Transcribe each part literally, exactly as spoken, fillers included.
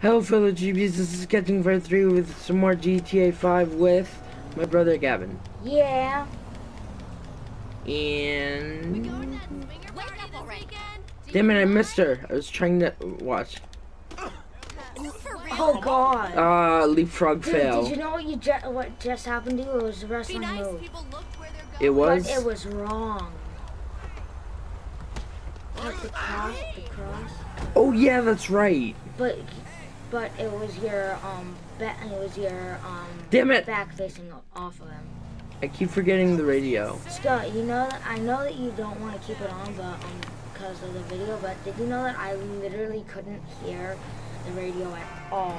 Hello fellow G Bs, this is Catching Fire three with some more G T A five with my brother Gavin. Yeah. And... Damn it, I missed her. I was trying to watch. Oh god. Ah, uh, leapfrog Dude, fail. did you know what you ju what just happened to you? It was a wrestling nice. move. It was? But it was wrong. Like the cross, the cross. Oh yeah, that's right. But but it was your um back it was your um Damn it. back facing off of him. I keep forgetting the radio. Scott, you know that I know that you don't want to keep it on, but um because of the video. But did you know that I literally couldn't hear the radio at all?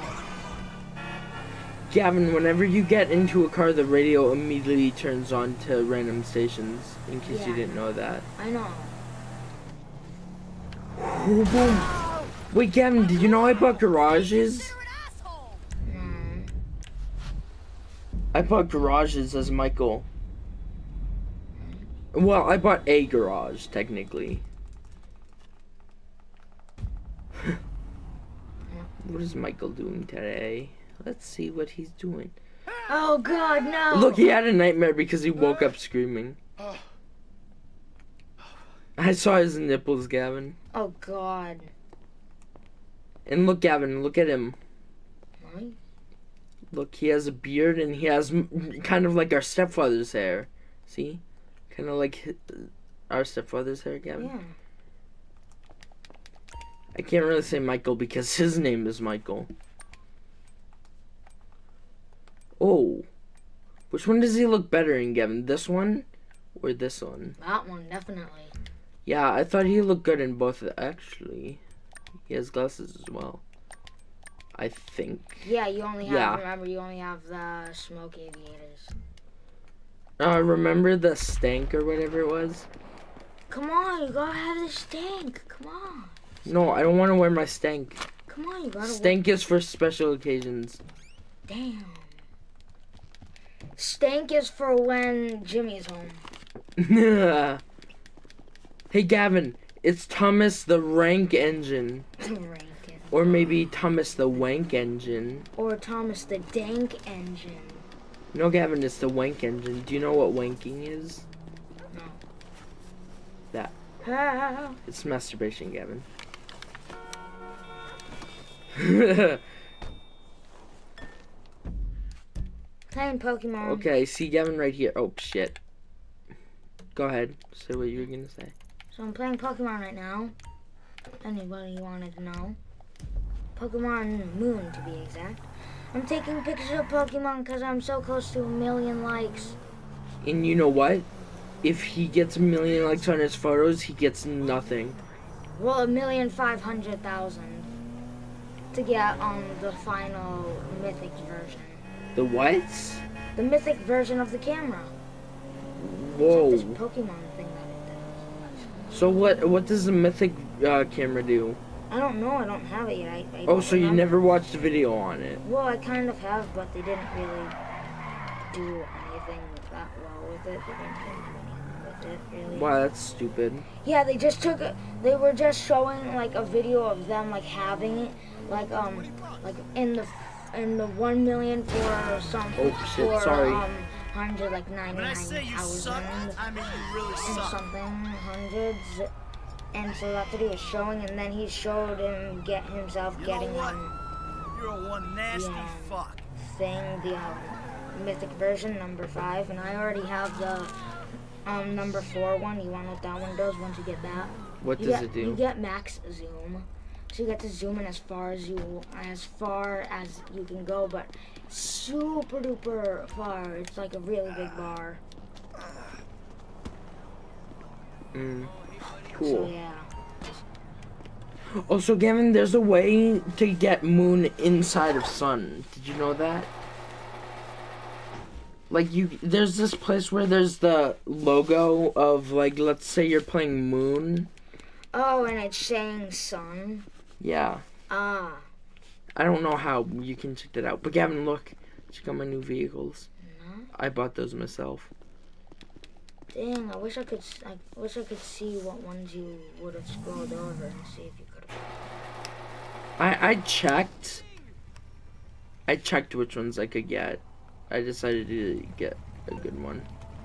Gavin, whenever you get into a car, the radio immediately turns on to random stations. In case Yeah. you didn't know that. I know. Oh, boom. Wait, Gavin, did you know I bought garages? Mm. I bought garages as Michael. Well, I bought a garage, technically. What is Michael doing today? Let's see what he's doing. Oh god, no! Look, he had a nightmare because he woke up screaming. I saw his nipples, Gavin. Oh god. And look, Gavin, look at him. What? Look, he has a beard and he has m kind of like our stepfather's hair. See? Kind of like hi- our stepfather's hair, Gavin. Yeah. I can't really say Michael because his name is Michael. Oh. Which one does he look better in, Gavin? This one or this one? That one, definitely. Yeah, I thought he looked good in both, actually. He has glasses as well. I think. Yeah, you only have, Yeah. remember, you only have the smoke aviators. Uh, remember the stank or whatever it was? Come on, you gotta have the stank. Come on. No, I don't want to wear my stank. Come on, you gotta Stank is for special occasions. Damn. Stank is for when Jimmy's home. Hey, Gavin, it's Thomas the Rank Engine. Rankin. Or maybe Thomas the Wank Engine. Or Thomas the Dank Engine. No, Gavin, it's the Wank Engine. Do you know what wanking is? No. That. Ah. It's masturbation, Gavin. Playing Pokemon. Okay, see Gavin right here. Oh, shit. Go ahead. Say what you were going to say. So I'm playing Pokemon right now. Anybody wanted to know? Pokemon Moon, to be exact. I'm taking pictures of Pokemon because I'm so close to a million likes. And you know what? If he gets a million likes on his photos, he gets nothing. Well, a million five hundred thousand to get on um, the final mythic version. The what? The mythic version of the camera. Whoa. It's like this Pokemon thing that it does. So what what does the mythic uh, camera do? I don't know. I don't have it yet. I, I Oh, so you remember. never watched a video on it? Well, I kind of have, but they didn't really do anything that well with it. They didn't really do anything with it, really. Wow, that's stupid. Yeah, they just took a, they were just showing like a video of them like having it, like um, like in the in the one million for some Oh, shit, for sorry. um hundred like ninety When I nine say you suck, thousand I mean you really and suck. something hundreds, and so that's what he was showing, and then he showed him get himself You know getting what? um You're a one nasty Yeah. fuck. thing, the um, mythic version number five, and I already have the um number four one. You want to know what that one does once you get that? What You does get, it do? You get max zoom, so you get to zoom in as far as you as far as you can go, but super duper far. It's like a really big bar. Mm. So Cool. yeah. Also, Gavin, there's a way to get moon inside of sun. Did you know that? Like, you, there's this place where there's the logo of, like, let's say you're playing moon. Oh, and it's saying sun. Yeah. Ah. I don't know how you can check that out. But Gavin, look. Check out my new vehicles. No. I bought those myself. Dang, I wish I could. s- I wish I could see what ones you would have scrolled over and see if you could have. I, I checked, I checked which ones I could get. I decided to get a good one.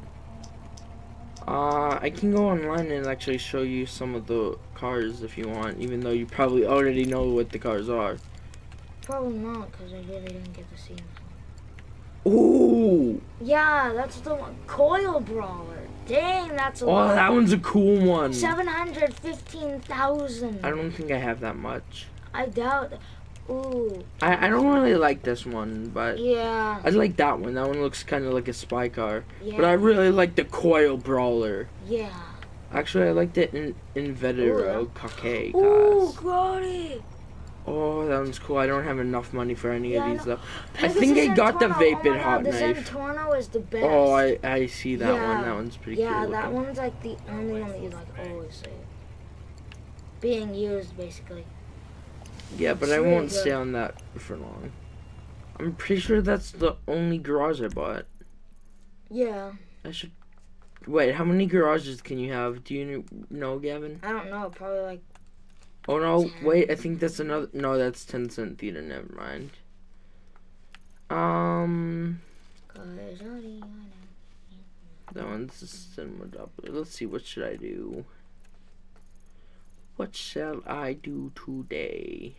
Uh, I can go online and actually show you some of the cars if you want, even though you probably already know what the cars are. Probably not, because I really didn't get to see them. Ooh! Yeah, that's the one. Coil Brawler. Dang, that's a Oh, lot. that one's a cool one. seven hundred fifteen thousand. I don't think I have that much. I doubt. Ooh. I, I don't really like this one, but Yeah. I like that one. That one looks kind of like a spy car. Yeah. But I really like the Coil Brawler. Yeah. Actually, I liked it in Invetero Ooh, Kake. Ooh, got it. Oh, that one's cool. I don't have enough money for any Yeah, I of these know. though. I think I got the Zentorno. Vapid oh my Hot God, the Knife. Zentorno is the best. Oh, I I see that Yeah. one. That one's pretty Yeah, cool. that looking. one's like the only one that you like always see. Being used, basically. Yeah, but It's I really won't good. stay on that for long. I'm pretty sure that's the only garage I bought. Yeah. I should. Wait, how many garages can you have? Do you know, Gavin? I don't know, probably like. Oh no, ten. wait, I think that's another. No, that's ten Cent Theater. Never mind. Um, that one's just cinema doubler. Let's see, what should I do? What shall I do today?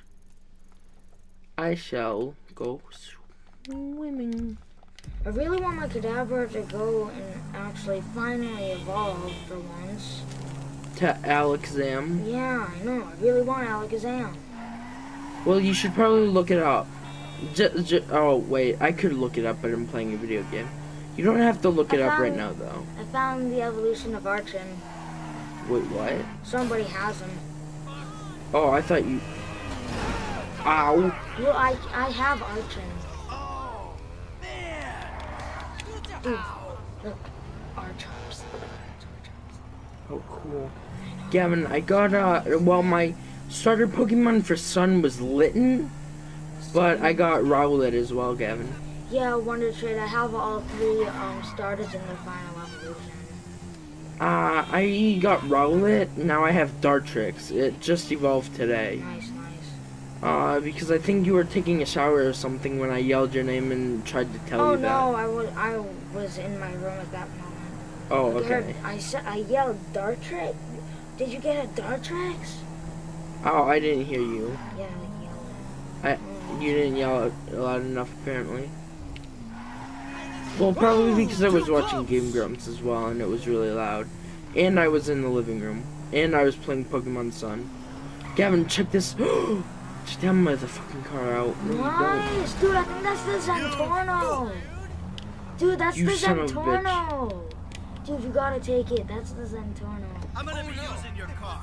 I shall go swimming. I really want my cadaver to go and actually finally evolve for once. To Alakazam. Yeah, I know. I really want Alakazam. Well, you should probably look it up. J j oh, wait. I could look it up, but I'm playing a video game. You don't have to look I it up right found- now, though. I found the evolution of Archon. Wait, what? Somebody has him. Oh, I thought you... Ow. Well, I I have Archon. Oh, man. Dude, look, Archons. Oh, cool. Gavin, I got, uh... Well, my starter Pokemon for Sun was Litten, but I got Rowlet as well, Gavin. Yeah, Wonder Trade. I have all three um starters in their final evolution. Uh, I got Rowlet, now I have Dartrix. It just evolved today. Nice, nice. Uh, because I think you were taking a shower or something when I yelled your name and tried to tell Oh you that. no, I was I was in my room at that moment. Oh, You heard- okay. I said I yelled Dartrix. Did you get a Dartrix? Oh, I didn't hear you. Yeah, I yelled I, it. you didn't yell it loud enough, apparently. Well, probably because I was watching Game Grumps as well, and it was really loud. And I was in the living room. And I was playing Pokemon Sun. Gavin, check this. Check that motherfucking car out. No, you don't. Nice, dude. I think that's the Zentorno. Dude, that's You the son of a Zentorno. Dude, you gotta take it. That's the Zentorno. I'm gonna be using your car.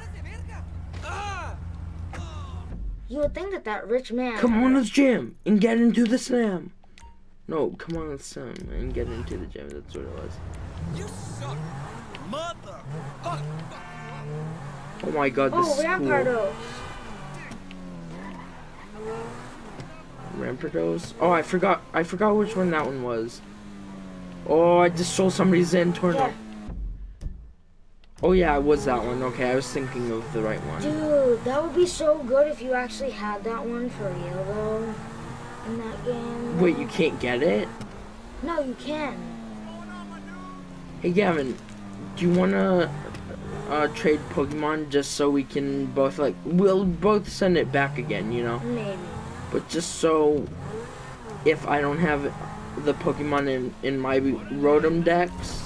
You would think that that rich man. Come on, let's jam and get into the slam. No, come on, let's slam and get into the gym. That's what it was. You suck, mother. Oh my god, this Oh, is cool. Rampardos. Rampardos? Oh, I forgot. I forgot which one that one was. Oh, I just stole somebody's Zentorno. Yeah. Oh yeah, it was that one. Okay, I was thinking of the right one. Dude, that would be so good if you actually had that one for real, though. In that game. Wait, you can't get it? No, you can. Hey Gavin, do you wanna uh, trade Pokemon just so we can both like we'll both send it back again, you know? Maybe. But just so if I don't have the Pokemon in in my Rotom decks.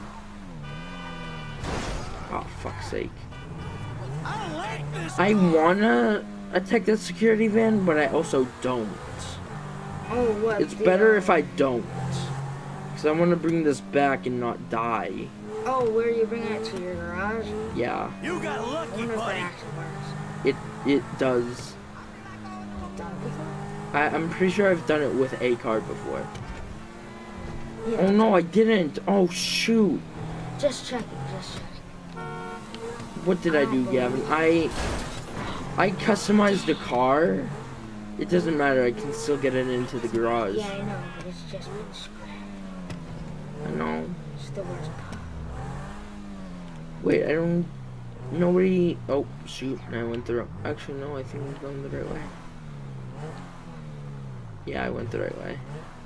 Oh, fuck's sake. I don't like this. I wanna attack that security van, but I also don't. Oh, what? It's the, better uh, if I don't. Because I want to bring this back and not die. Oh, where are you bringing it to your garage? Yeah, You got I lucky, wonder if that buddy. actually works. it it does. Done before? I, I'm pretty sure I've done it with a card before. Yeah. Oh no, I didn't. Oh shoot. Just checking, just checking. What did I do, Gavin? I I customized the car. It doesn't matter. I can still get it into the garage. Yeah, I know, but it's just been scratched. I know. It's the worst part. Wait, I don't. Nobody. Oh shoot! I went the wrong. Actually, no. I think I'm going the right way. Yeah, I went the right way.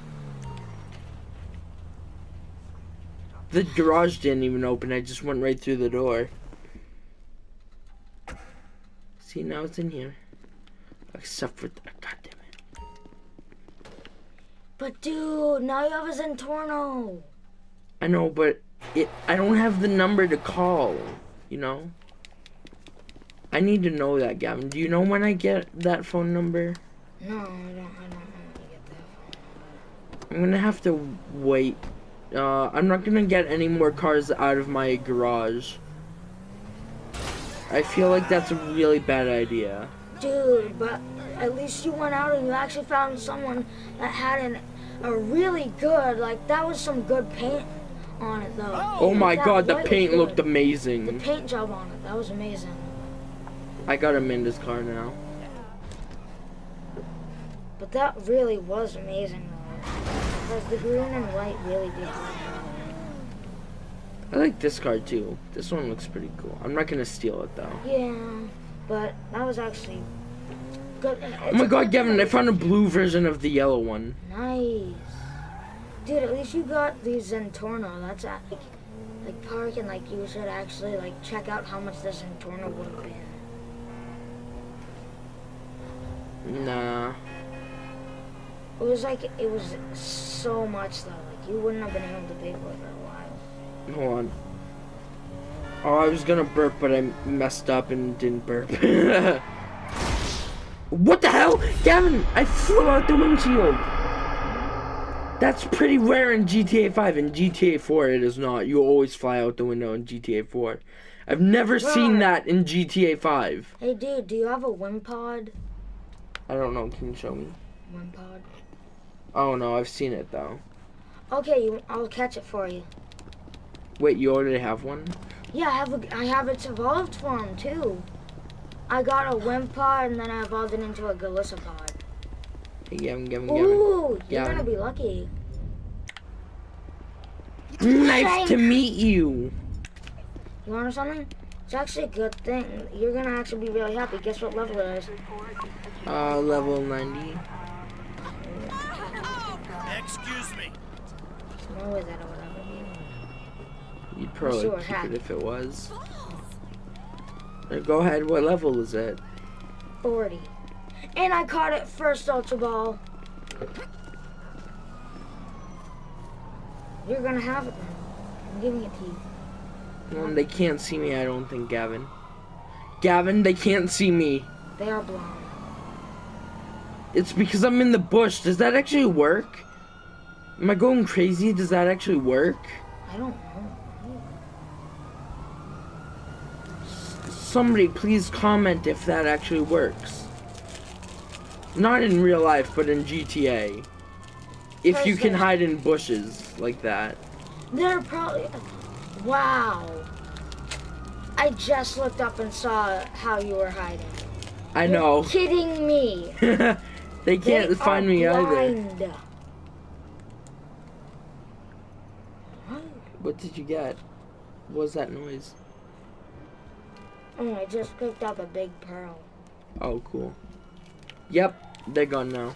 The garage didn't even open. I just went right through the door. See, now it's in here. Except for... God damn it. But dude, now you have a Zentorno. I know, but it. I don't have the number to call, you know? I need to know that, Gavin. Do you know when I get that phone number? No, I don't, I don't know when you get that phone number. I'm gonna have to wait. Uh, I'm not gonna get any more cars out of my garage. I feel like that's a really bad idea. Dude, but at least you went out and you actually found someone that had an, a really good, like, that was some good paint on it, though. Oh my That god, the white was paint good. looked amazing. The paint job on it, that was amazing. I got Amanda's car now. But that really was amazing, though. Because the green and white really did. I like this car too. This one looks pretty cool. I'm not gonna steal it though. Yeah, but that was actually good. Oh my god, Gavin, I found a blue version of the yellow one. Nice. Dude, at least you got the Zentorno. That's at, like, like park and like you should actually like check out how much the Zentorno would have been. Nah. It was like, it was so much though. Like you wouldn't have been able to pay for it for a while. Hold on. Oh, I was gonna burp, but I messed up and didn't burp. What the hell? Gavin, I flew out the windshield. That's pretty rare in G T A five. In G T A four, it is not. You always fly out the window in G T A four. I've never seen that in G T A five. Hey dude, do you have a wind pod? I don't know. Can you show me? Wind pod? Oh no, I've seen it though. Okay, you, I'll catch it for you. Wait, you already have one? Yeah, I have a, I have its evolved form too. I got a wind pod and then I evolved it into a Galissa pod. Hey, Gavin, Gavin, Gavin. Ooh, you're Gavin. gonna be lucky. Nice to meet you. You want something? It's actually a good thing. You're gonna actually be really happy. Guess what level it is? Uh, level ninety. Excuse me. No way that or whatever. You'd probably Sure, keep hack. it if it was. Uh, Go ahead, what level is it? forty. And I caught it first Ultra Ball. You're gonna have it then. I'm giving it to you. Well, they can't see me, I don't think, Gavin. Gavin, they can't see me. They are blind. It's because I'm in the bush. Does that actually work? Am I going crazy? Does that actually work? I don't know. Somebody please comment if that actually works. Not in real life, but in G T A. If you can hide in bushes like that. They're probably... Wow. I just looked up and saw how you were hiding. I You're know. kidding me. They can't They find are me either. blind. What? What did you get? What was that noise? Oh, I just picked up a big pearl. Oh, cool. Yep, they're gone now.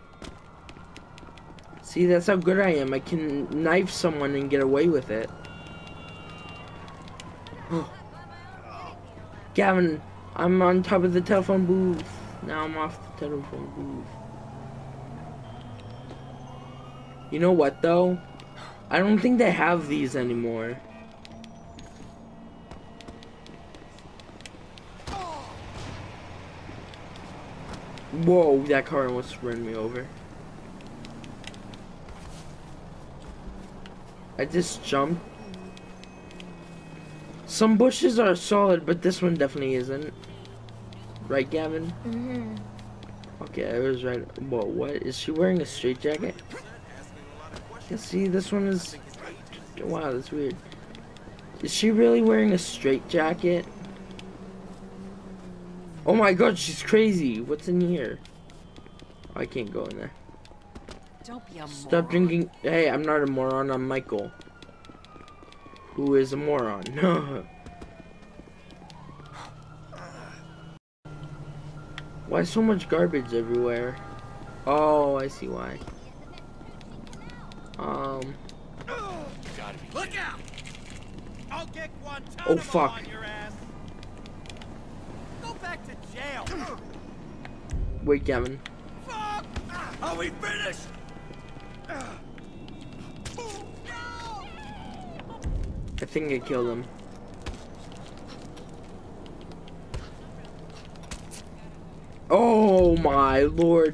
See, that's how good I am. I can knife someone and get away with it. Gavin, I'm on top of the telephone booth. Now I'm off the telephone booth. You know what, though? I don't think they have these anymore. Whoa, that car almost ran me over. I just jumped. Some bushes are solid, but this one definitely isn't. Right, Gavin? Mm-hmm. Okay, I was right. Whoa, what? Is she wearing a straight jacket? Yeah, see, this one is... Wow, that's weird. Is she really wearing a straight jacket? Oh my god, she's crazy. What's in here? Oh, I can't go in there. Don't be a Stop moron. drinking. Hey, I'm not a moron. I'm Michael. Who is a moron? Why so much garbage everywhere? Oh, I see why. Um. Look out! I'll get Guantanamo Oh, fuck. on your ass. Go back to jail. Wait, Gavin. Fuck! Are we finished? I think I killed him. Oh my lord.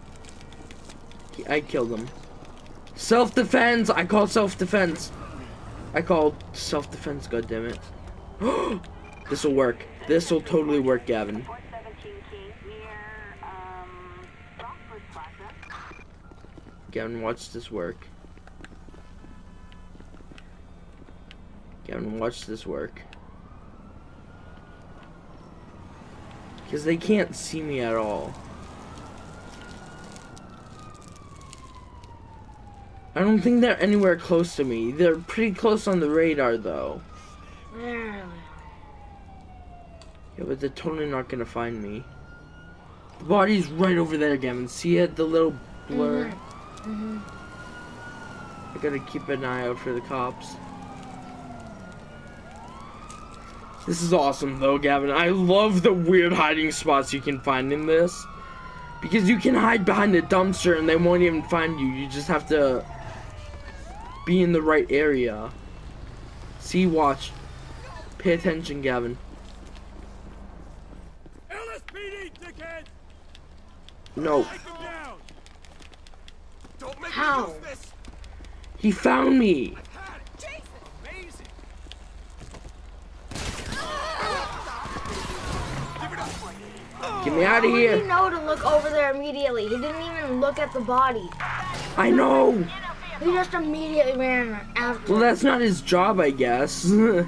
I killed him. Self-defense! I call self-defense. I called self-defense, goddammit. This'll work. This'll totally work, Gavin. Gavin, watch this work. Gavin, watch this work. Because they can't see me at all. I don't think they're anywhere close to me. They're pretty close on the radar, though. Yeah. Yeah, but they're totally not gonna find me. The body's right over there, Gavin. See it? The little blur. Mm-hmm. I gotta keep an eye out for the cops. This is awesome, though, Gavin. I love the weird hiding spots you can find in this. Because you can hide behind a dumpster and they won't even find you. You just have to be in the right area. See, watch. Pay attention, Gavin. L S P D, dickhead! No. Take him down! Don't make How? me use this! He found me. Had it. Jesus! Amazing! Give it up! Get me out of How did he here. know to look over there immediately? He didn't even look at the body. I know. He just immediately ran after. Well, that's not his job, I guess.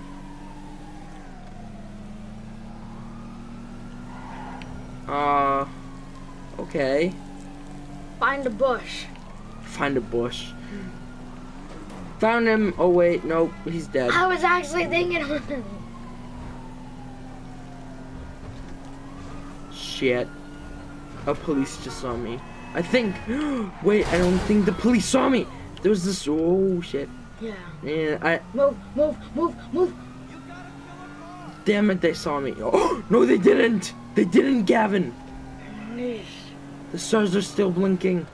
uh, okay. Find a bush. Find a bush. Found him. Oh, wait. Nope. He's dead. I was actually thinking. Shit. A police just saw me. I think. Wait, I don't think the police saw me. There was this. Oh, shit. Yeah. Yeah, I. Move, move, move, move. Damn it, they saw me. Oh, no, they didn't. They didn't, Gavin. The stars are still blinking.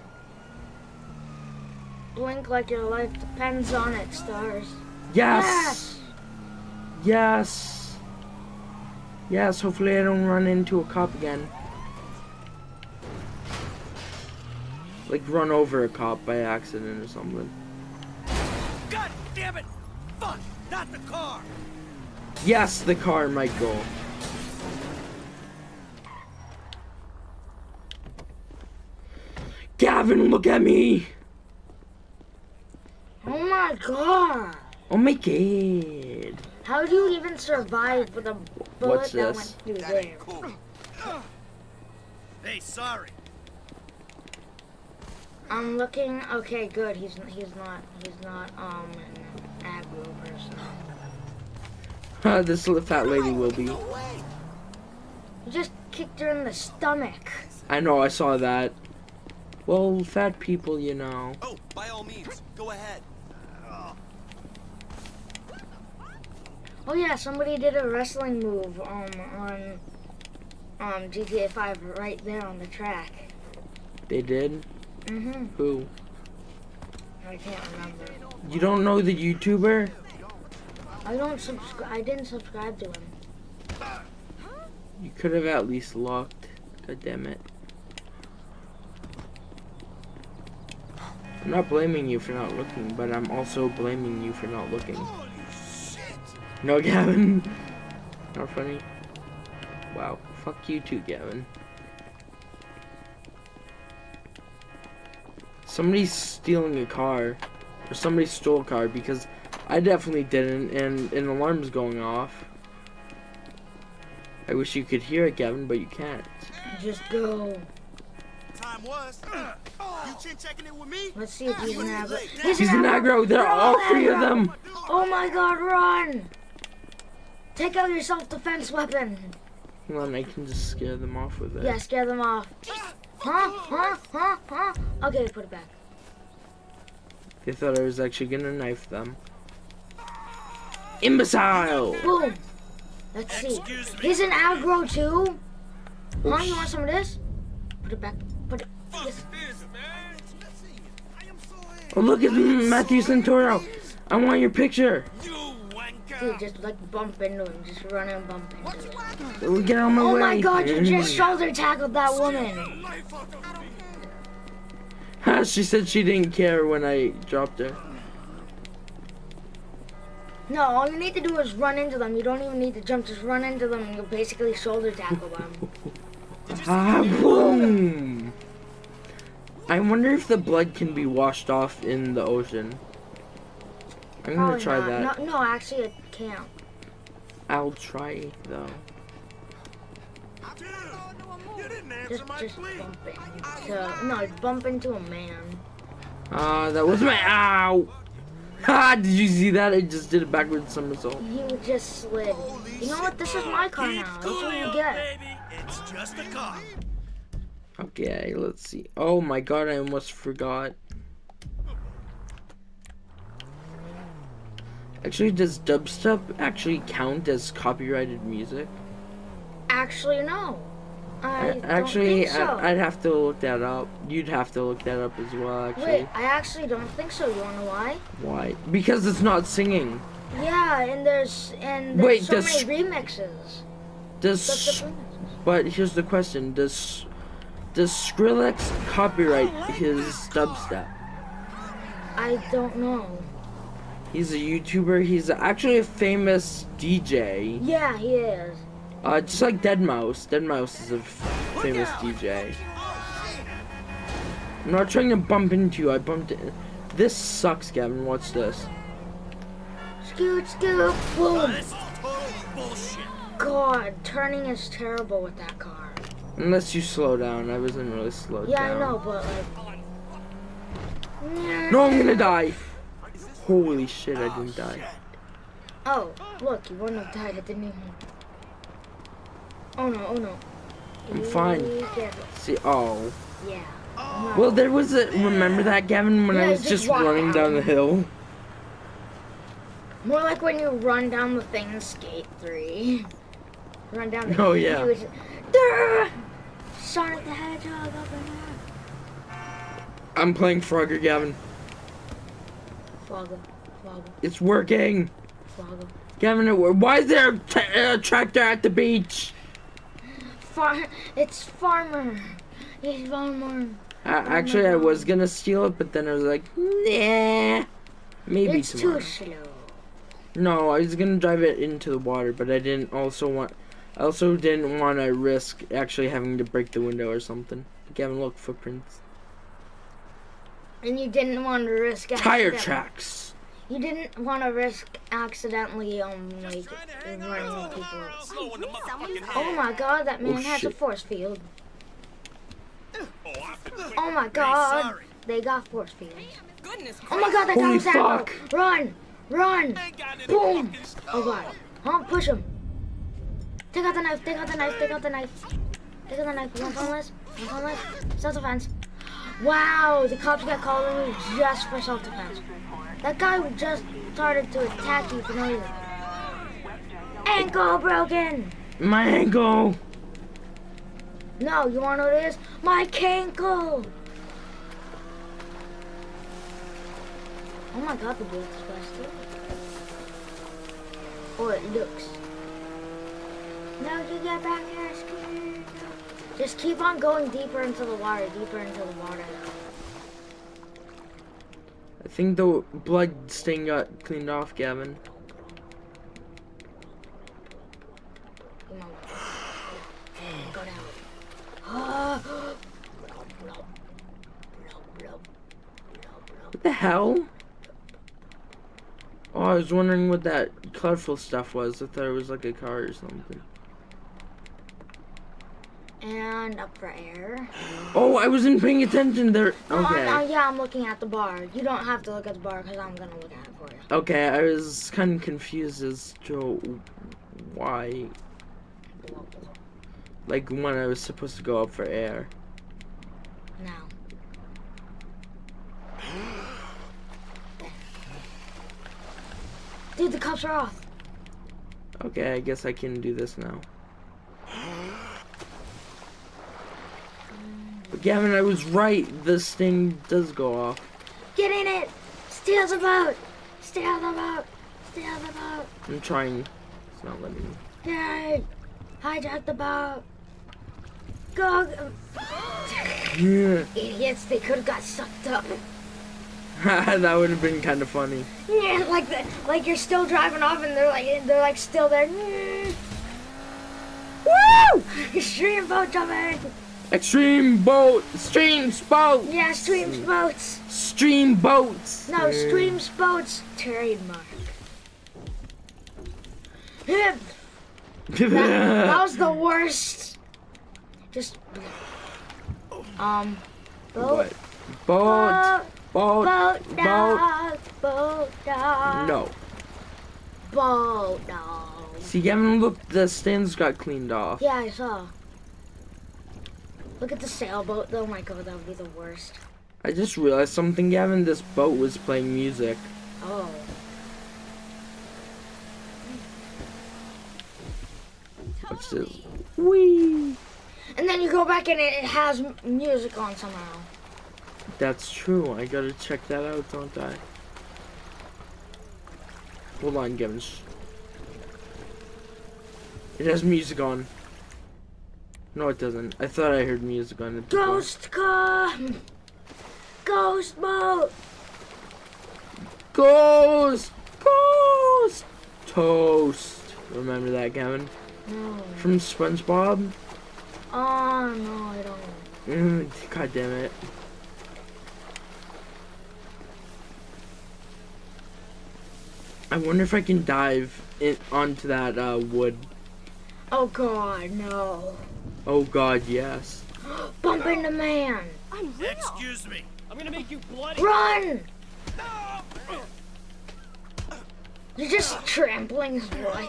Blink like your life depends on it, stars. Yes. Yes. Yes, hopefully I don't run into a cop again. Like run over a cop by accident or something. God damn it! Fuck! Not the car! Yes, the car might go. Gavin, look at me! Oh my god! Oh my god. How do you even survive with a bullet What's that this? went through That there? ain't cool. Hey, sorry. I'm looking. Okay, good. He's he's not he's not um an aggro person. Uh, this little fat lady will be. No way! You just kicked her in the stomach. I know, I saw that. Well, fat people, you know. Oh, by all means, go ahead. Oh yeah, somebody did a wrestling move um on um G T A five right there on the track. They did? Mhm. Who? I can't remember. You don't know the YouTuber? I don't subscribe. I didn't subscribe to him. You could have at least looked. God damn it. I'm not blaming you for not looking, but I'm also blaming you for not looking. Holy shit! No, Gavin. Not funny. Wow. Fuck you too, Gavin. Somebody's stealing a car. Or somebody stole a car because I definitely didn't, and an alarm's going off. I wish you could hear it, Gavin, but you can't. Just go. Time was. You chin checking it with me? Let's see if he's an aggro. He's an aggro. They're all three of them. Oh my god, run! Take out your self-defense weapon. Hold on, I can just scare them off with it. Yeah, scare them off. Huh? Huh? Huh? Huh? Okay, put it back. They thought I was actually gonna knife them. Imbecile! Boom. Let's see. Excuse me. He's an aggro too. Oh, Huh? You sh- want some of this? Put it back. Put it. Fuck Yes. this, man. I am so angry. Oh, look at Matthew Santoro. I want your picture. You wanker. Dude, just like bump into him. Just run and bump into him. Oh, get out of my Oh way. my god, you just shoulder tackled that woman. Life out of me. Ha, she said she didn't care when I dropped her. No, all you need to do is run into them. You don't even need to jump. Just run into them and you'll basically shoulder tackle them. Ah, boom! I wonder if the blood can be washed off in the ocean. I'm gonna Probably try not. that. No, no, actually it can't. I'll try though. Dude, you didn't answer Just, my just plea. bump into. No, bump into a man. Ah, uh, that was my ow! Ha! Did you see that? I just did a backward somersault. He just slid. You know what? This is my car Keep now. That's cool, what you young get. baby. It's just a car. Okay, let's see. Oh my god, I almost forgot. Actually, does dubstep actually count as copyrighted music? Actually, no. I I- don't actually, think so. I- I'd have to look that up. You'd have to look that up as well, actually. Wait, I actually don't think so. You wanna know why? Why? Because it's not singing. Yeah, and there's and there's Wait, so does- many remixes. Does Dubstep remixes. but here's the question: Does does Skrillex copyright his dubstep? I don't know. He's a YouTuber. He's actually a famous D J. Yeah, he is. Uh, just like deadmau five. deadmau five is a f- famous D J. I'm not trying to bump into you. I bumped it. This sucks, Gavin. Watch this. Scoot, scoot, boom. This is total bullshit. God, turning is terrible with that car. Unless you slow down. I wasn't really slowed Yeah, down. I know, but like. No, I'm gonna die. Holy shit, I didn't die. Oh, look, you wouldn't have died. It didn't even. Oh no! Oh no! I'm fine. Be careful. See, oh. Yeah. Well, there was a. Remember that, Gavin, when I Yeah, was just just walk running out. down the hill? More like when you run down the thing in Skate three. Run down the. Oh, yeah. you would just- Durr! Sonic the Hedgehog up in there. I'm playing Frogger, Gavin. Flogger, flogger, It's working. flogger. Gavin, it wor- why is there a t- a tractor at the beach? Far. It's farmer. It's farmer. Uh, actually, I was gonna steal it, but then I was like, nah. Maybe It's tomorrow. too slow. No, I was gonna drive it into the water, but I didn't also want. I also didn't want to risk actually having to break the window or something. Gavin, look, footprints. And you didn't want to risk Tire accident- tracks. You didn't want to risk accidentally um like running people. Slow in the motherfucking Oh head. my god, that man Oh, has a shit. force field. Oh, I forgot. Oh my god, sorry. they got force fields. Goodness Oh my god, that guy Holy was aggro. fuck. Run, run. Ain't got any Boom. fucking stuff. Oh god. Huh? Push him. Take out the knife, take out the knife, take out the knife. Take out the knife. You want harmless? You want harmless? Self-defense. Wow, the cops got called on you just for self-defense. That guy just started to attack you for no reason. Ankle broken! My ankle. No, you wanna know what it is? My cankle! Oh my god, the bullet's plastic. Or it looks. Now you get back here, scared. Just keep on going deeper into the water, deeper into the water. I think the blood stain got cleaned off, Gavin. Come on. Go down. Ah. What the hell? Oh, I was wondering what that colorful stuff was. I thought it was like a car or something. And up for air. Oh, I wasn't paying attention there. Oh, I'm- Okay. oh, yeah, I'm looking at the bar. You don't have to look at the bar because I'm gonna look at it for you. Okay, I was kind of confused as to why, like when I was supposed to go up for air. Now. Dude, the cups are off. Okay, I guess I can do this now. But Gavin, I was right. This thing does go off. Get in it! Steal the boat! Steal the boat! Steal the boat! I'm trying. It's not letting me. Yay! Hijack the boat! Go! Yeah. Idiots, they could have got sucked up. That would have been kind of funny. Yeah, like the, like you're still driving off and they're like they're like still there. Woo! Extreme boat jumping. Extreme boat, streams boat. Yeah, streams boats. Stream boats. No, streams boats. Trademark. that, that was the worst. Just um, boat. What? Boat. Boat. Boat. Boat dog. Boat dog. No. Boat dog. See, Gavin, look, the stands got cleaned off. Yeah, I saw. Look at the sailboat. Oh my god, that would be the worst. I just realized something, Gavin. This boat was playing music. Oh. What's this? Whee! And then you go back and it has m- music on somehow. That's true. I gotta check that out, don't I? Hold on, Gavin. It has music on. No, it doesn't. I thought I heard music on it. before. Ghost car! Ghost boat! Ghost! Ghost! Toast. Remember that, Gavin? No. From SpongeBob? Oh, no, I don't. Mm, God damn it. I wonder if I can dive in, onto that uh, wood. Oh god, no. Oh God, yes. Bump into man! Excuse me. I'm gonna make you bloody. Run! You're just trampling his life.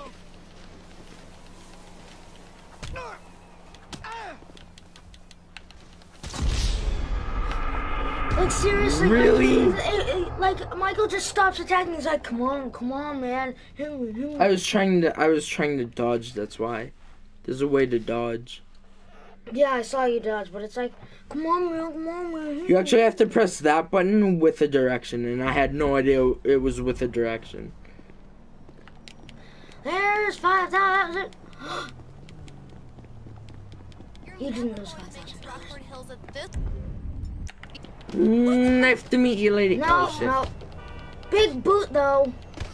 Like seriously, Really? Like, it- it- like Michael just stops attacking. He's like, "Come on, come on, man!" I was trying to. I was trying to dodge. That's why. There's a way to dodge. Yeah, I saw you dodge, but it's like, "Come on, man, come on, man!" You actually have to press that button with a direction, and I had no idea it was with a direction. There's five thousand. You didn't lose five thousand dollars. Mm, nice to meet you, lady. No, Oh shit. no. Big boot though.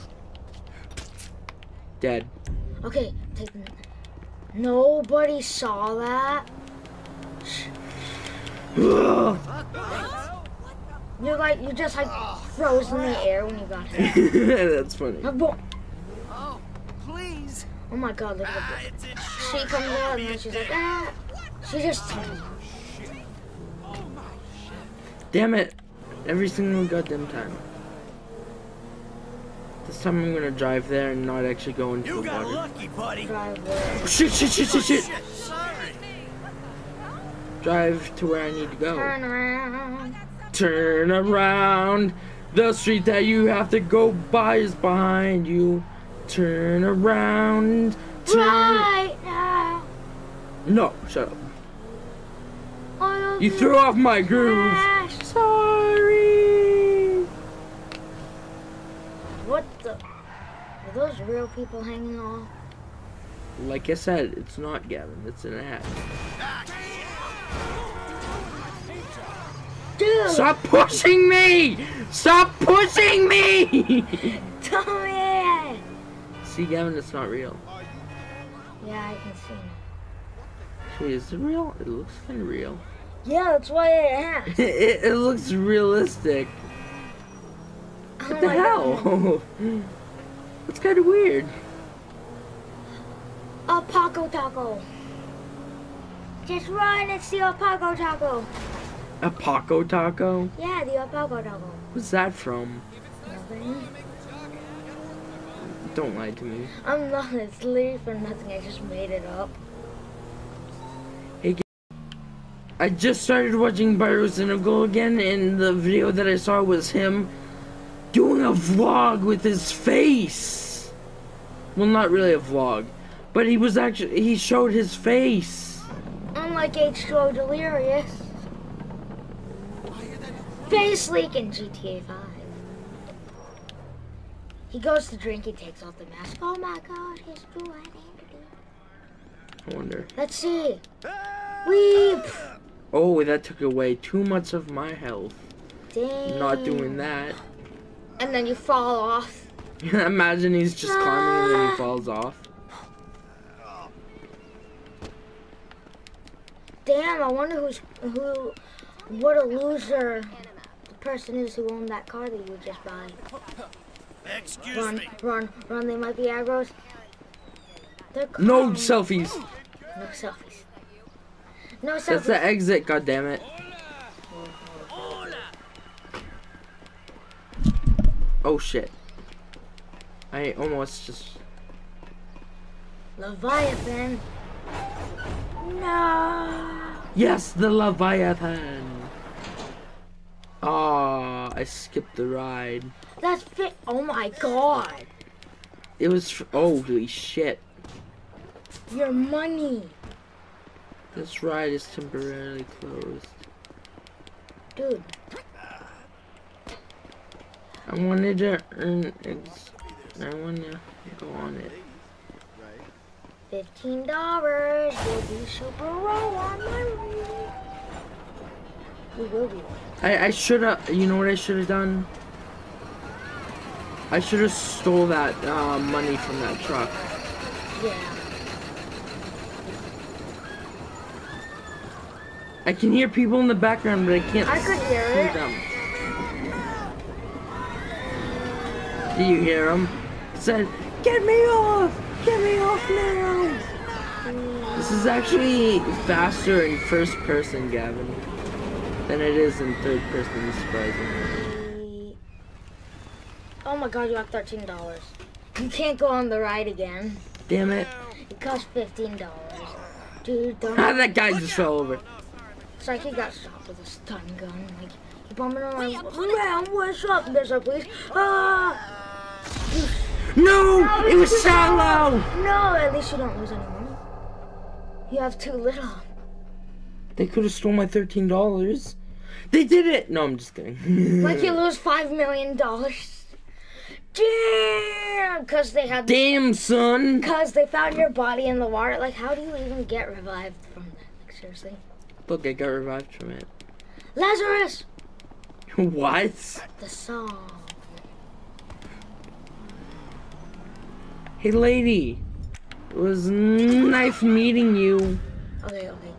Dead. Okay, take the. Nobody saw that. You're like you just like froze in the air when you got hit. That's funny. Now, boom. Oh, please. Oh my god, look at Ah, the. it's in She comes out and then she's like, ah. She just. Damn it! Every single goddamn time. This time I'm gonna drive there and not actually go into You the got water. lucky, buddy. Driveway. Oh, shit! Shit! Shit! Shit! Shit! Shit, sorry. Drive to where I need to go. Turn around. Turn around. The street that you have to go by is behind you. Turn around. Turn. Right now. No, shut up. All You of threw off my groove. Crash. Sorry. What the? Are those real people hanging off? Like I said, it's not Gavin. It's an ad. Dude! Stop pushing me! Stop pushing me! Tommy! See, Gavin, it's not real. Yeah, I can see now. Actually, is it real? It looks kind of real. Yeah, that's why I asked. it, it looks realistic. What Oh the my God. hell? That's kind of weird. A Paco Taco. Just run, it's the Paco Taco. A Paco Taco? Yeah, the Paco Taco. What's that from? Nothing. Don't lie to me. I'm not, it's literally for nothing, I just made it up. I just started watching Biocynical again, and the video that I saw was him doing a vlog with his face. Well, not really a vlog, but he was actually, he showed his face. Unlike H two O Delirious. Face leak in G T A five. He goes to drink, he takes off the mask. Oh my god, his true identity. I wonder. Let's see. Weep. Oh, that took away too much of my health. Dang. Not doing that. And then you fall off. Imagine he's just climbing and then he falls off. Damn, I wonder who's who. What a loser the person is who owned that car that you would just buy. Excuse Run, me. run, run! They might be aggros. They're No calm. selfies. No selfies. No selfies. That's the exit, goddammit. Oh shit. I almost just... Leviathan. No. Yes, the Leviathan. Ah, I skipped the ride. That's fit. Oh my god. It was... Holy shit. Your money. This ride is temporarily closed. Dude. I wanted to earn... Ex I want to go on it. Fifteen dollars will be super roll on my reel. We will be. I, I should have... You know what I should have done? I should have stole that uh, money from that truck. Yeah. I can hear people in the background, but I can't I could hear see it. them. Do you hear them? It said, "Get me off! Get me off now!" This is actually faster in first person, Gavin, than it is in third person, surprisingly. Oh my god, you have thirteen dollars. You can't go on the ride again. Damn it. It costs fifteen dollars. Dude, don't. Ah, that guy just fell over. It's like he got shot with a stun gun. Like, he bumping around like, man, what's up? There's a police. Ah! No! No, It was it's shallow! No, at least you don't lose any money. You have too little. They could have stole my thirteen dollars. They did it! No, I'm just kidding. Like you lose five million dollars. Damn! Because they had. Damn, son! Because they found your body in the water. Like, how do you even get revived from that? Like, seriously. Look, I got revived from it. Lazarus! What? The song. Hey, lady. It was nice meeting you. Okay, okay.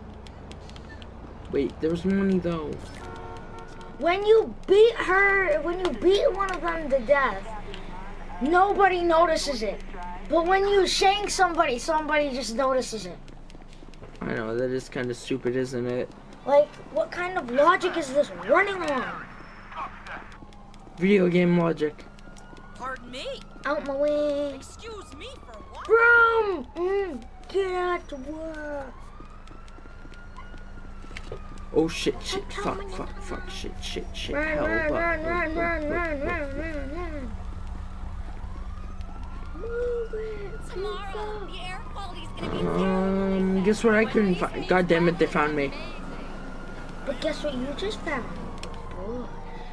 Wait, there was money though. When you beat her, when you beat one of them to death, nobody notices it. But when you shank somebody, somebody just notices it. I know, that is kind of stupid, isn't it? Like, what kind of logic is this running on? Video game logic. Pardon me. Out my way. Excuse me for what? Brum! Mm, get to work. Oh shit, shit, fuck, fuck, fuck, shit, shit, shit, Run, help run, up. run, Look, run, look, run, look, run, look, run, look. run, run. Move it. Tomorrow, the air quality's gonna be Um, guess what I couldn't find? God damn it, they found me. But guess what you just found? Bush.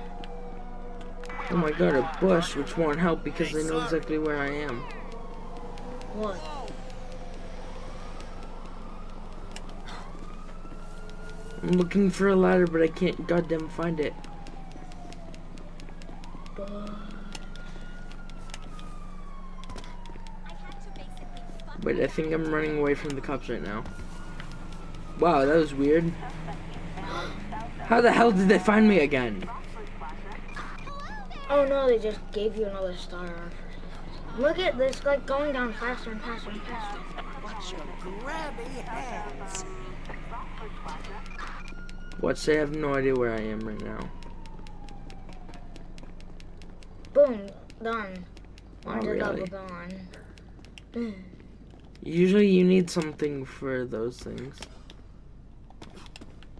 Oh my god, a bush, which won't help because they know exactly where I am. What? I'm looking for a ladder, but I can't goddamn find it. Bush. Wait, I think I'm running away from the cops right now. Wow, that was weird. How the hell did they find me again? Oh no, they just gave you another star. Look at this, like going down faster and faster and faster. Watch your grabby hands. What's? I have no idea where I am right now. Boom, done. Oh, Onto really? double gone. Mm. Usually you need something for those things.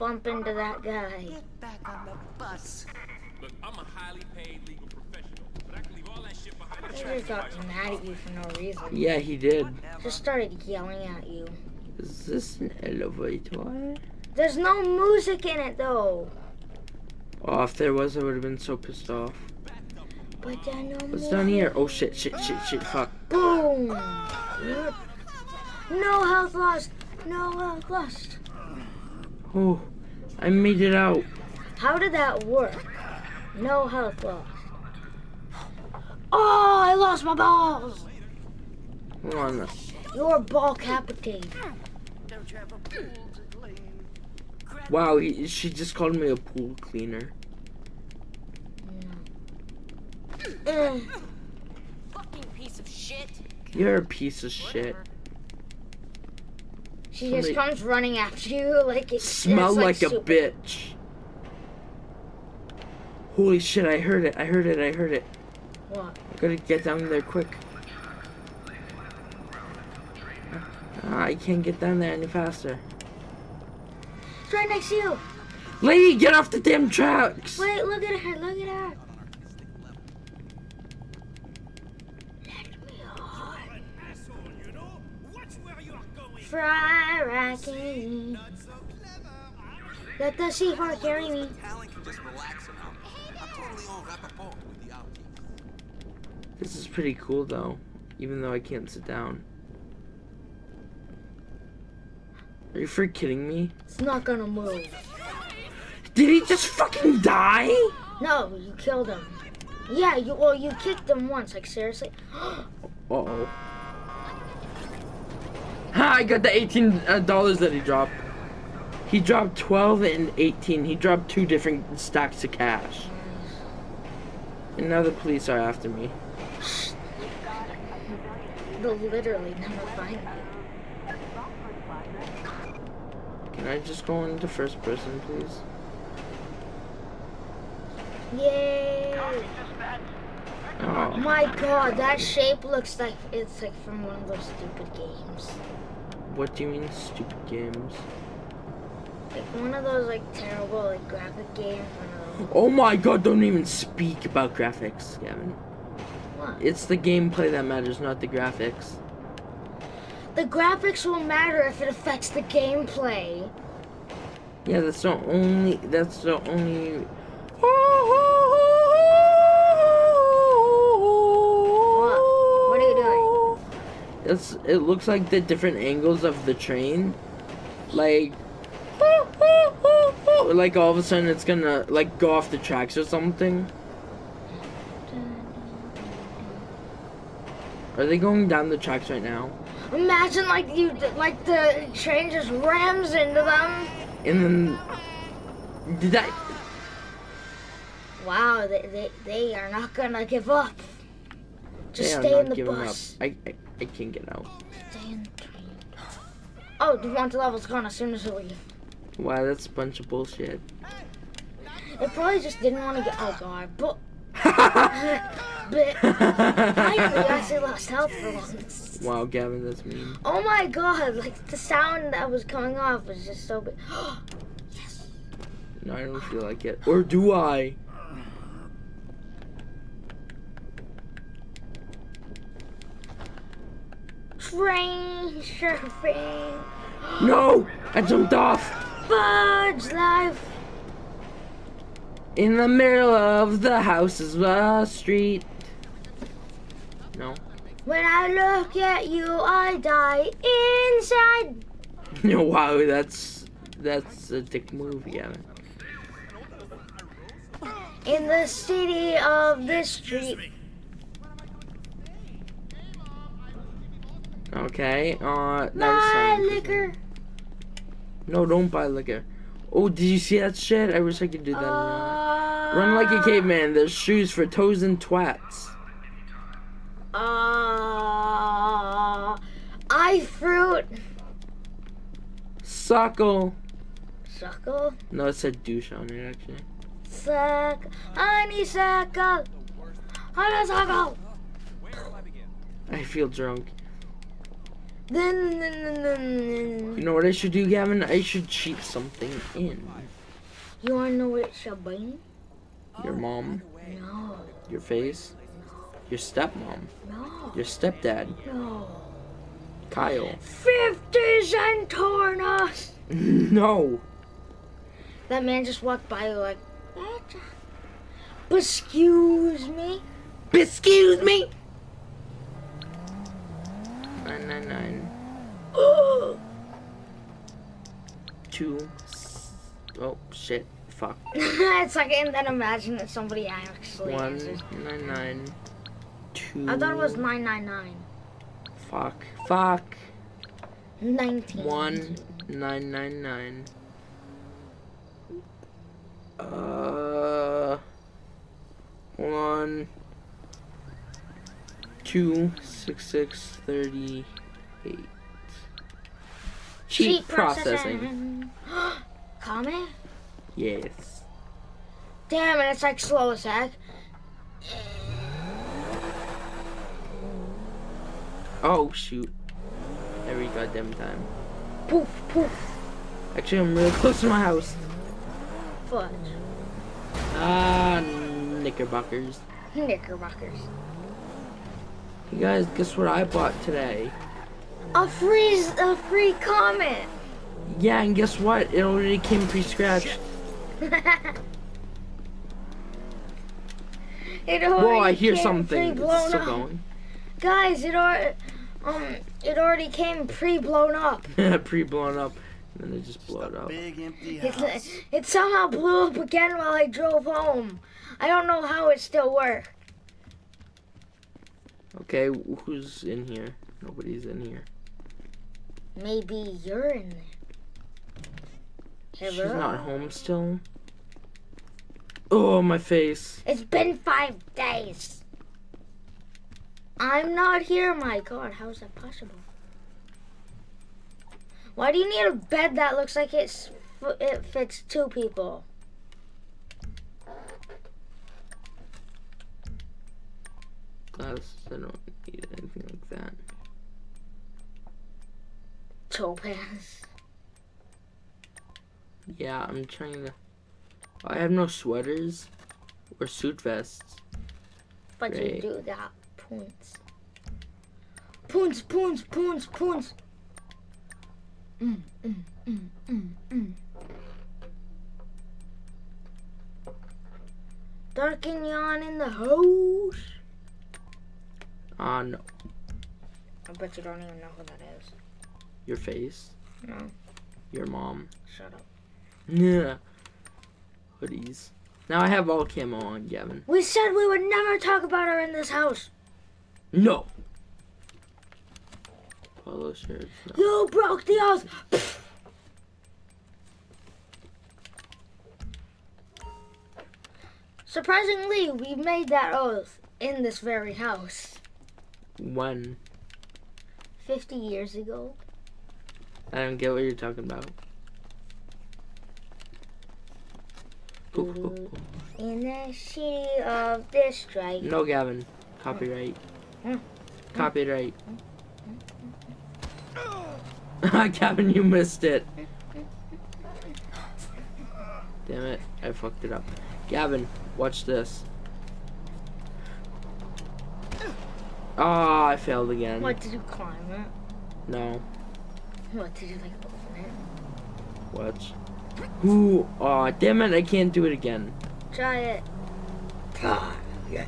bump into that guy. Get back on the bus. Look, I'm a highly paid legal professional, but I can leave all that shit behind the He traffic just got lights. mad at you for no reason. Yeah, he did. Just started yelling at you. Is this an elevator? There's no music in it though. Oh, if there was, I would have been so pissed off. But then no What's music. down here? Oh shit, shit, shit, shit, fuck. Boom. No health lost. No health lost. Oh, I made it out. How did that work? No health lost. Oh, I lost my balls. Hold on. Your ball capitated. Don't you have a pool to clean? Wow, he, she just called me a pool cleaner. Eh. Fucking piece of shit. You're a piece of shit. She Somebody- just comes running after you like it Smell it's like, a soup. bitch. Holy shit, I heard it, I heard it, I heard it. What? I gotta get down there quick. Ah, I can't get down there any faster. It's right next to you. Lady, get off the damn tracks! Wait, look at her. Look at her. Let me on. Asshole, you know? Watch where you are going. Fry racking. Let the C four carry me. Talent can just relax around. I'm totally on rapport with the outfits. This is pretty cool though, even though I can't sit down. Are you freaking kidding me? It's not gonna move. Did he just fucking die? No, you killed him. Yeah, you well, you kicked him once. Like seriously. Uh-oh. Ha, I got the eighteen dollars that he dropped. He dropped twelve and eighteen. He dropped two different stacks of cash. And now the police are after me. They'll literally never find me. Can I just go into first person, please? Yay! Oh, My God, that shape looks like it's like from one of those stupid games. what do you mean stupid games? Like one of those like terrible like graphic games. One of Oh my god, don't even speak about graphics, Gavin. those. What? It's the gameplay that matters, not the graphics. The graphics will matter if it affects the gameplay. Yeah, that's the only, that's the only... What? What are you doing? It's, it looks like the different angles of the train. Like... Like all of a sudden it's gonna like go off the tracks or something. Are they going down the tracks right now? Imagine like you like the train just rams into them. And then... Did that... Wow, they they, they are not gonna give up. Just They are stay not in the giving bus. up. I, I, I can't get out. Stay in the train. Oh, the wanted level's gone as soon as we leave. Wow, that's a bunch of bullshit. They probably just didn't want to get. Oh god, but. but finally, I actually lost health for once. Wow, Gavin, that's mean. Oh my god, like the sound that was coming off was just so big. Yes. No, I don't feel like it. Or do I? Train surfing. No! I jumped off! Fudge life. In the middle of the house is a street. No. When I look at you, I die inside. No, wow, that's that's a dick move, Gavin. In the city of this street. Okay, uh, that was My sound liquor. No, don't buy liquor. Oh, did you see that shit? I wish I could do that. Uh, Run like a caveman. There's shoes for toes and twats. Uh, I fruit. Suckle. Suckle. No, it said douche on it, actually. Suck. Honey suckle. Honey suckle. I feel drunk. Then, then, then, then, You know what I should do, Gavin? I should cheat something in. you wanna know what it should be? Your mom, No, your face, your stepmom, no, your stepdad, no. Kyle. Fifties and tornas. No. That man just walked by like, but excuse me. Excuse me. Nine nine nine. Two. Oh shit! Fuck. It's like, and then imagine that somebody actually One answers. nine nine. Two. I thought it was nine nine nine. Fuck. Fuck. Nineteen. One nine nine nine. Uh. One. Two six six thirty eight. Cheat, Cheat processing. processing. Comment? Yes. Damn it! It's like slow as heck. Oh shoot. Every goddamn time. Poof poof. Actually, I'm really close to my house. Fudge. Ah, knickerbockers. Knickerbockers. You guys, guess what I bought today? A free, a free comment. Yeah, and guess what? It already came pre-scratched. It Whoa, already I hear came something. It's pre-blown still up. going. Guys, it already, um, it already came pre-blown up. Pre-blown up. And then it just blew it up. Big empty It, house. it somehow blew up again while I drove home. I don't know how it still worked. Okay, who's in here? Nobody's in here. Maybe you're in there. She's Hello? not home still. Oh, my face. It's been five days. I'm not here, my God. How is that possible? Why do you need a bed that looks like it's it fits two people? Glass, I don't need anything like that. Topaz. Yeah, I'm trying to... I have no sweaters or suit vests. But Great. you do got poons. Poons, poons, poons, poons. Mm, mm, mm, mm, mm. Dark and yawn in the house. Ah, no. I bet you don't even know who that is. Your face. No, Your mom. shut up. Yeah. Hoodies. Now I have all camo on, Gavin. We said we would never talk about her in this house. No. Polo shirts. No. You broke the oath. Surprisingly, we made that oath in this very house. When? fifty years ago. I don't get what you're talking about. Ooh, ooh, ooh. In the city of district. No, Gavin. Copyright. Mm. Copyright. Gavin, you missed it. Damn it. I fucked it up. Gavin, watch this. Ah, oh, I failed again. What, did you climb it? No. What, did you like open it? Watch. Ooh, aw, oh, damn it, I can't do it again. Try it. Ah, yeah.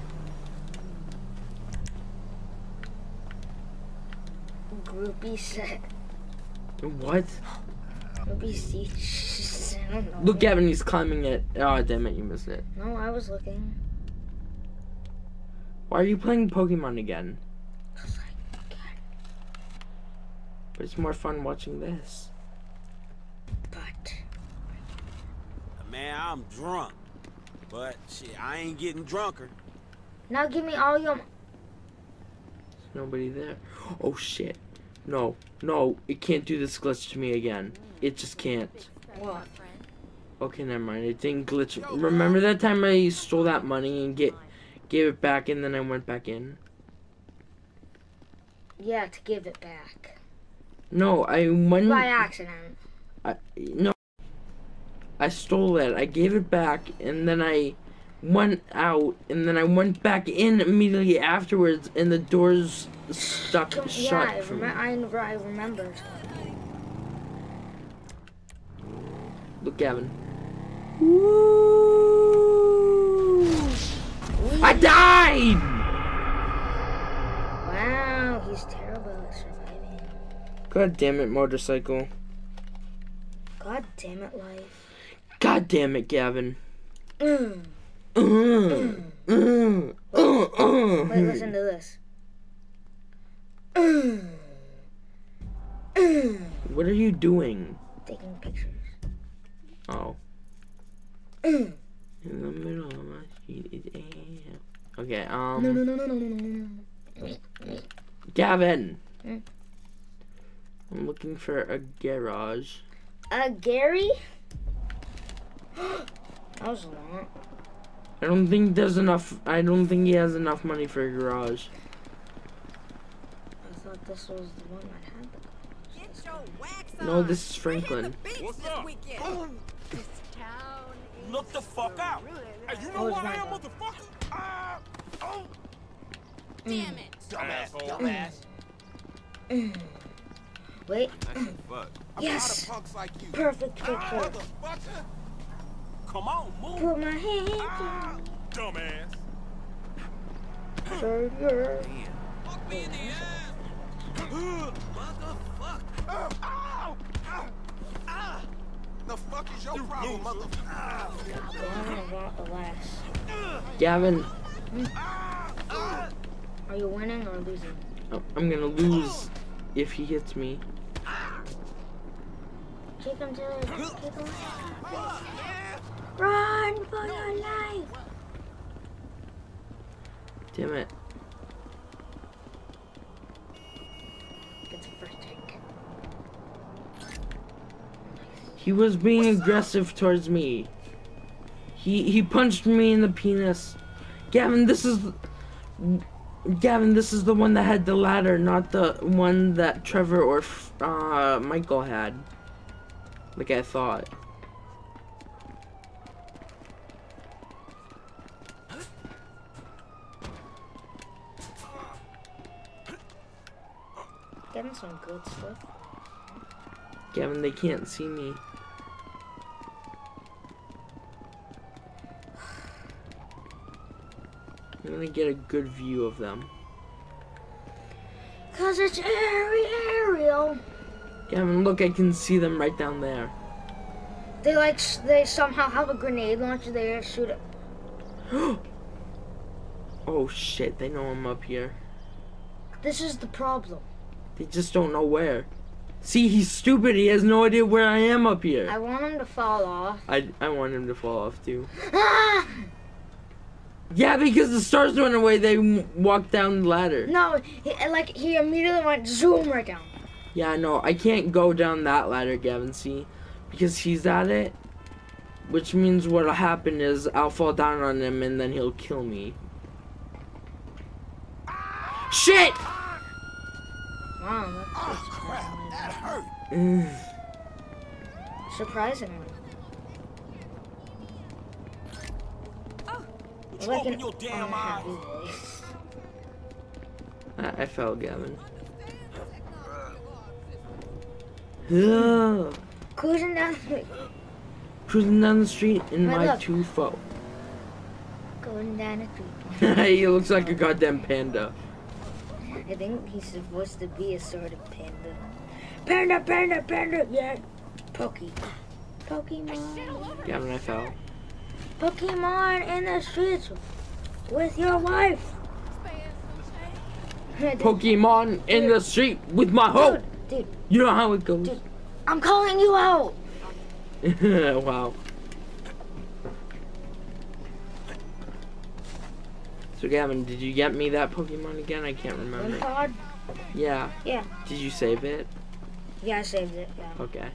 Groupie set. What? Groupie seat. I don't know. Look, Gavin, he's climbing it. Oh, damn it, you missed it. No, I was looking. Why are you playing Pokemon again? 'Cause I can. But it's more fun watching this. But. Man, I'm drunk. But shit, I ain't getting drunker. Now give me all your. There's nobody there. Oh, shit. No, no, it can't do this glitch to me again. It just can't. What? Okay, never mind. It didn't glitch. Remember that time I stole that money and get gave it back and then I went back in? Yeah, to give it back. No, I went. By accident. I, no. I stole it. I gave it back, and then I went out, and then I went back in immediately afterwards, and the doors stuck Come, shut. yeah, I, for me. rem- I, I remember. Look, Gavin. Woo! I died! Wow, he's terrible at surviving. God damn it, motorcycle. God damn it, life. God damn it, Gavin. Mm. Uh, uh, uh, uh. Wait, listen to this. Mm. Mm. What are you doing? Taking pictures. Oh. Mm. In the middle of my street is air. Okay, um. No, no, no, no, no, no, no, no. Gavin. Hmm? I'm looking for a garage. Uh, Gary? That was a lot. I don't think there's enough. I don't think he has enough money for a garage. I thought this was the one that had the Get your wax on. No, this is Franklin. What's This up? weekend. This town is Look the fuck out. Hey, you know Oh, who it's I am, Michael. motherfucker? Ah, oh. Damn it. Dumbass, Asshole. dumbass. Wait. That shit fuck. Yes. I'm out of punks like you. Perfect picture. Motherfucker. Come on, move. Put my hand Ah, dumbass. for your... Fuck me in the ass. Motherfucker. Ow, ow, ah. The fuck is your problem, motherfucker? Damn, I got the last. Gavin, Are you winning or losing? oh, I'm gonna lose if he hits me. Kick him to the... Kick him. Run for your life! Damn it. Gets a first take. He was being aggressive towards me. He he punched me in the penis. Gavin, this is Gavin, this is the one that had the ladder, not the one that Trevor or uh Michael had. Like I thought. Getting some good stuff. Gavin, they can't see me. I'm gonna get a good view of them. Cause it's airy aerial. Gavin, look, I can see them right down there. They like, s- they somehow have a grenade launcher there, shoot it. Oh shit, they know I'm up here. This is the problem. They just don't know where. See, he's stupid. He has no idea where I am up here. I want him to fall off. I, I want him to fall off too. Ah! Yeah, because the stars went away. They w- walked down the ladder. No, he, like he immediately went zoom right down. Yeah, I know. I can't go down that ladder, Gavin. See, because he's at it. Which means what'll happen is I'll fall down on him and then he'll kill me. Shit! Wow, that's, Oh, that's crap. That hurt. Ugh. surprising. Would you Like open an your damn eyes? unhappy voice. I, I fell, Gavin. Ugh. Cruising down the street. Cruising down the street in Hey, my look. two foe. Going down the street. He looks like a goddamn panda. I think he's supposed to be a sort of panda. Panda, panda, panda, yeah. Pokey. Pokemon. Gavin, I fell. Pokemon in the streets with your wife. Pokemon in the street with my hoe. Dude, dude, You know how it goes. Dude. I'm calling you out. Wow. So Gavin, did you get me that Pokemon again? I can't remember. Pod? Yeah. Yeah. Did you save it? Yeah, I saved it. Yeah. Okay.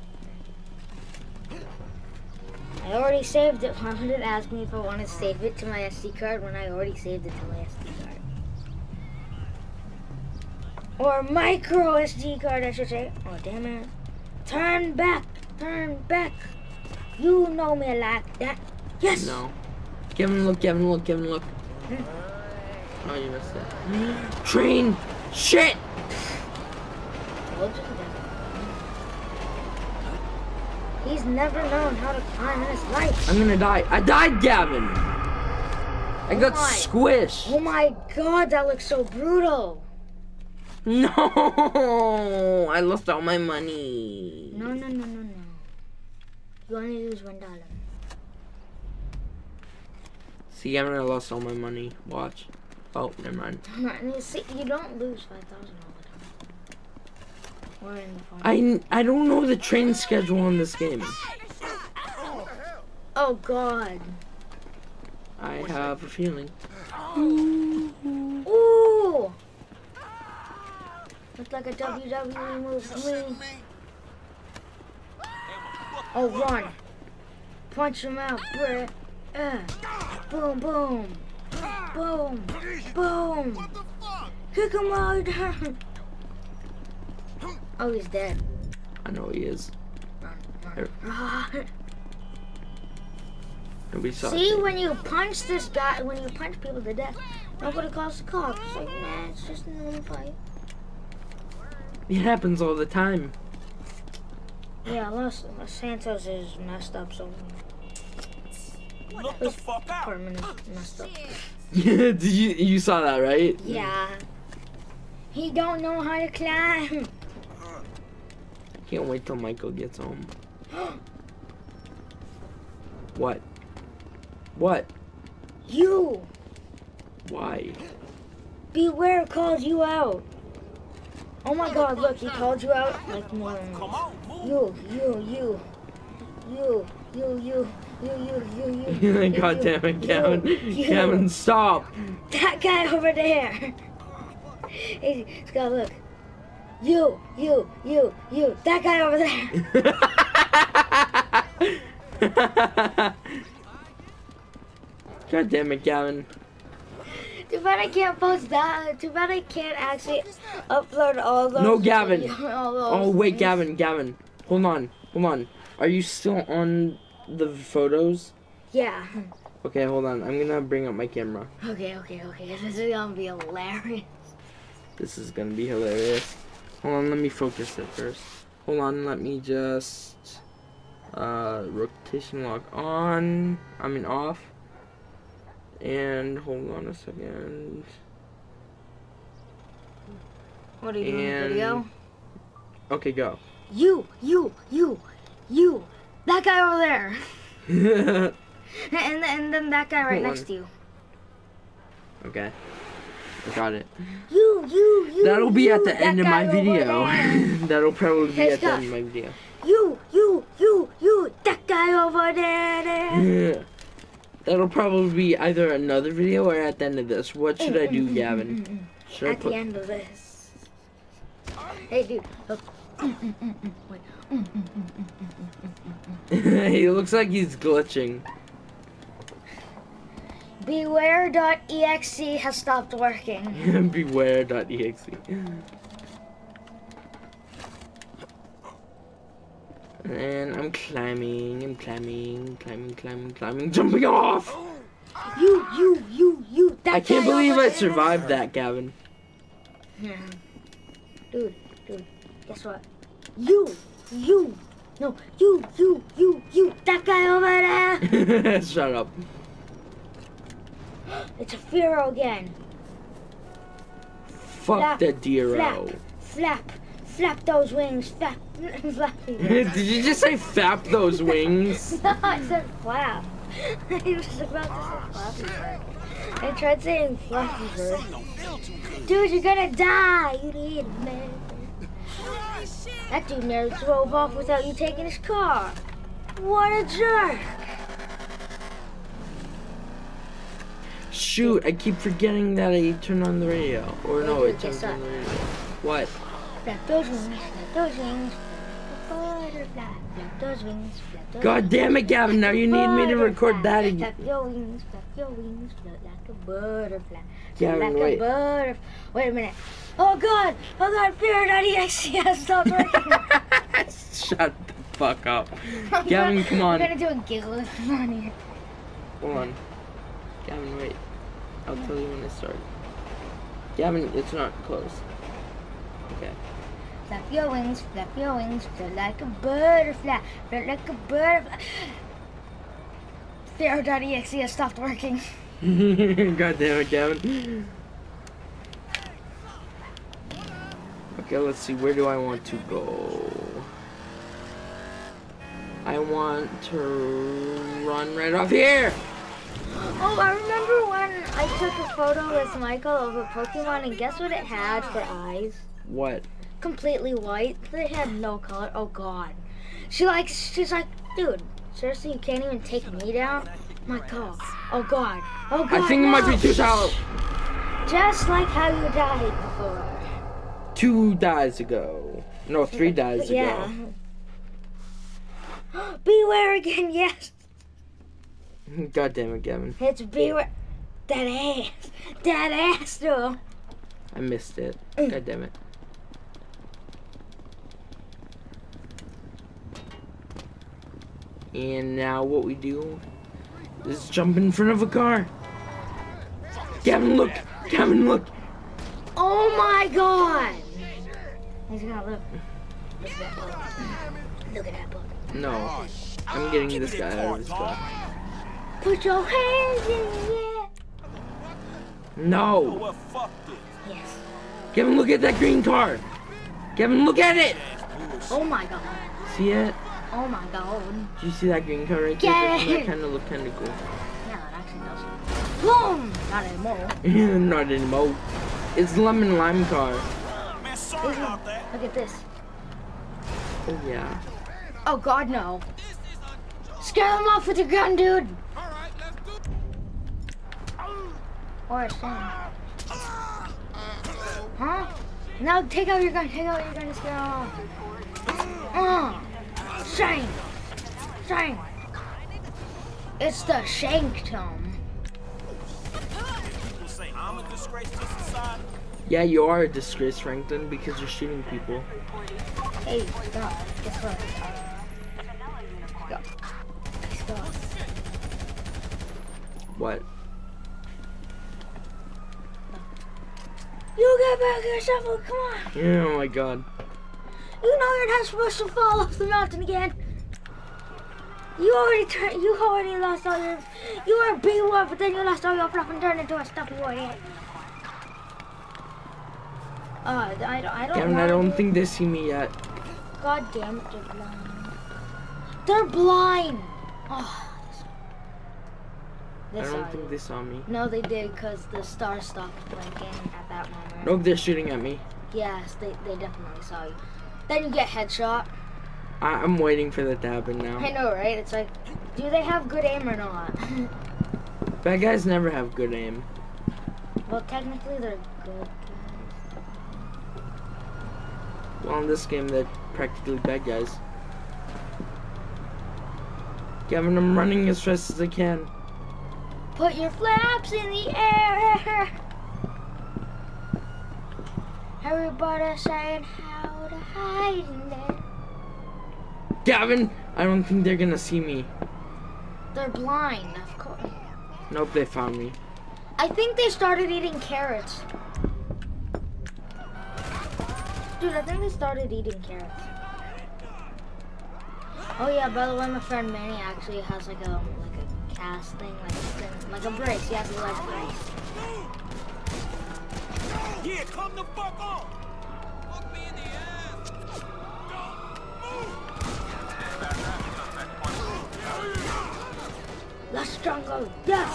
I already saved it. Why would it ask me if I want to save it to my S D card when I already saved it to my S D card? Or micro S D card, I should say. Oh, damn it. Turn back. Turn back. You know me like that. Yes. No. Kevin, look, Kevin, look, Kevin, look. Hmm. Oh, you missed it. Train! Shit! Told you that. He's never known how to climb in his life. I'm gonna die. I died, Gavin! I got Oh my- squished. Oh my god, that looks so brutal. No! I lost all my money. No, no, no, no, no. You only lose one dollar. See, Gavin, I lost all my money. Watch. Oh, never mind. You see, you don't lose five thousand all the time. Or in the phone. I, I don't know the train schedule in this game. Oh god. I have a feeling. Ooh! Looks like a W W E move to me. Oh, run. Punch him out, Brett. Uh, boom, boom. Boom. Boom. Kick him out. Oh, he's dead. I know he is. Run, run. Nobody saw See, it. when you punch this guy, when you punch people to death, nobody calls the cops. It's like, nah, it's just a normal fight. It happens all the time. Yeah, Los, Los Santos is messed up, so Look the fuck out. permanent messed up. Did you you saw that, right? Yeah. He don't know how to climb. Can't wait till Michael gets home. What? What? You, Why? Beware calls you out. Oh my god, look, he called you out like more than Come once. on, move. You, you, you, you, you, you, you, you, you, you. God damn it, Gavin. you. Gavin, stop. That guy over there. He's he's got look. You, you, you, you. That guy over there. God damn it, Gavin. Too bad I can't post that. Too bad I can't actually upload all those. No, Gavin. video- all those Oh, wait, things. Gavin, Gavin. Hold on, hold on. Are you still on the photos? Yeah. Okay, hold on. I'm gonna bring up my camera. Okay, okay, okay. This is gonna be hilarious. This is gonna be hilarious. Hold on, let me focus it first. Hold on, let me just uh rotation lock on. I mean off. And hold on a second. What are you doing, And- video? Okay, go. You, you, you, you. That guy over there. And, and then that guy right Hold next on. to you. Okay. I got it. You, you, you. That'll be you, at the that end of my guy over video. there. That'll probably be Hey, at the Scott. end of my video. You, you, you, you. That guy over there. there. That'll probably be either another video or at the end of this. What should I do, Gavin? Should I At put the end of this. Hey, dude. Look. Wait. He looks like he's glitching. Beware.exe has stopped working. Beware.exe. And I'm climbing, I'm climbing, climbing, climbing, climbing, jumping off! You, you, you, you. That I can't guy believe over I there. survived that, Gavin. Yeah. Dude, dude, guess what? You, you, no, you, you, you, you, that guy over there. Shut up. It's a Firo again. Fuck Flap, the Dero. Flap, flap, flap those wings, flap, flappy. Did you just say flap those wings? No, I said flap. I was about to say Flappy Bird. I tried saying Flappy Bird. Something don't feel too good. Dude, you're gonna die. You need a man. That dude nearly drove off without you taking his car. What a jerk. Shoot, I keep forgetting that I turned on the radio. Or no, Hey, it dude, turns guess on what? the radio. What? Flap those wings, flap those wings. Bye. butterfly. Flap those wings, flap those God wings, damn it, flap Gavin, now you need me to record that Flap again. your wings, flap your wings, float like a butterfly. Gavin, like wait. a butterfly. Wait a minute. Oh god, oh god, Fear.exe has stopped working. Shut the fuck up. Gavin, come on. I'm gonna do a giggle on here. Hold on. Gavin, wait. I'll tell you when it starts. Gavin, it's not close. Okay. Flap your wings, flap your wings, float like a butterfly, float like a butterfly. Fear.exe has stopped working. God damn it, Gavin. Okay, let's see. Where do I want to go? I want to run right off here. Oh, I remember when I took a photo with Michael of a Pokemon, and guess what it had for eyes? What? Completely white. They had no color. Oh god. She like, she's like, dude, seriously, you can't even take me down? My god. Oh god. Oh god. I think no. it might be too shallow. Just like how you died before. Two dies ago. No, three dies Yeah. ago. Beware again, yes. God damn it, Gavin. It's beware. That ass. That ass, though. I missed it. God damn it. And now what we do is jump in front of a car. Gavin, look. Gavin, look. Oh my god. He's gonna look. Look at that book. Look at that book. No. I'm getting this guy out of this car. Put your hands in the air. No. Well, fuck this. Yes. Gavin, look at that green car. Gavin, look at it. Oh my god. See it? Oh my god. Do you see that green car right Get there? Doesn't it. that kind of look kind of cool? Yeah, it actually does. Boom! Not anymore. Not anymore. It's lemon lime car. Man, sorry about that. Look at this. Oh yeah. Oh god, no. Scare them off with your gun, dude. Or a shame. Huh? Now take out your gun. Take out your gun and scare them off. Uh, shame. Shame. It's the shank tone. People say I'm a disgrace to society. Yeah, you are a disgrace, Franklin, because you're shooting people. Hey, stop. Guess what? Stop. Stop. What? You get back here, Shuffle. Come on. Oh my god. You know you're not supposed to fall off the mountain again. You already turned. You already lost all your. You were a big one, but then you lost all your fluff and turned into a stuffy warrior. Uh, I don't. I don't. Gavin, want I don't think they see me yet. God damn it, they're blind. They're blind. Oh. They I saw don't you. think they saw me. No, they did, because the star stopped blinking at that moment. Nope, they're shooting at me. Yes, they, they definitely saw you. Then you get headshot. I I'm waiting for that to happen now. I know, right? It's like, do they have good aim or not? Bad guys never have good aim. Well, technically they're good guys. Well, in this game, they're practically bad guys. Gavin, I'm running as fast as I can. Put your flaps in the air. Everybody saying how to hide in there. Gavin, I don't think they're gonna see me. They're blind, of course. Nope, they found me. I think they started eating carrots. Dude, I think they started eating carrots. Oh yeah, by the way, my friend Manny actually has like a like a cast thing, like a thing, like a brace. He has a leg brace. Yeah, come the fuck on. Fuck me in the ass. The stronger, yes.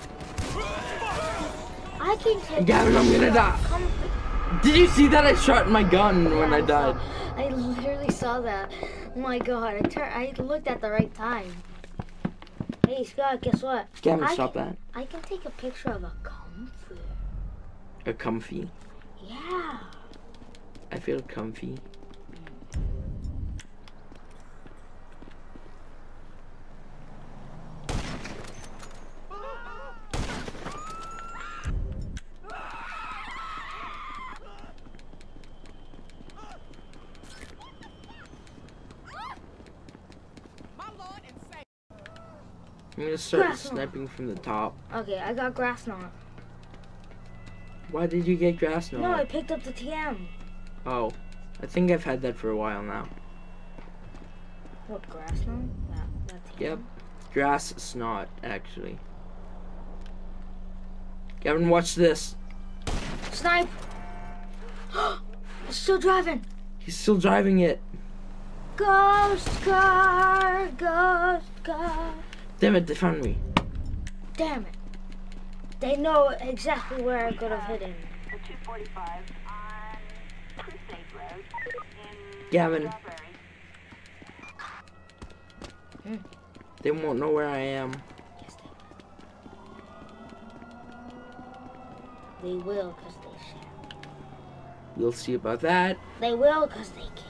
I can take. Gavin, I'm gonna die. Come- Did you see that I shot my gun when Yeah, I died? saw- I literally saw that. Oh my god, I, tur- I looked at the right time. Hey Scott, guess what? Gavin, I stop can, that. I can take a picture of a comfy. A comfy. Yeah. I feel comfy. I'm gonna start Grass knot. sniping from the top. Okay, I got grass knot. Why did you get grass knot? No, I picked up the T M. Oh, I think I've had that for a while now. What, grass knot? That, that T M? Yep. Grass snot, actually. Gavin, watch this. Snipe! It's still driving. He's still driving it. Ghost car, ghost car. Damn it, they found me. Damn it. They know exactly where I could have hidden. two forty-five on Crusade Road in Gavin, Hmm. they won't know where I am. Yes, they will. They will, because they shall. We'll see about that. They will, because they can.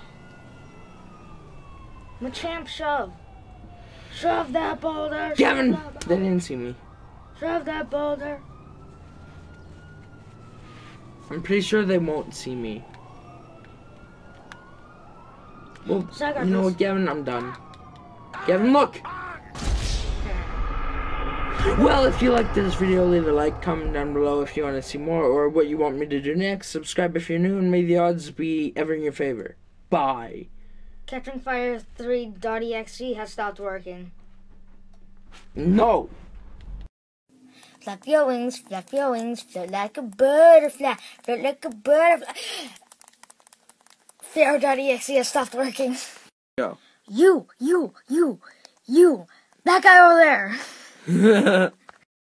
Machamp, shove. Shove that boulder. shove Gavin, that they boulder, didn't see me. Shove that boulder. I'm pretty sure they won't see me. Well, So I got you know this. what, Gavin? I'm done. Gavin, look! Well, if you liked this video, leave a like, comment down below if you want to see more or what you want me to do next. Subscribe if you're new, and may the odds be ever in your favor. Bye. Catching Fire three dot E X E has stopped working. No! Flap your wings, flap your wings, float like a butterfly, float like a butterfly. Pharaoh dot E X E has stopped working. Go. You, you, you, you, that guy over there.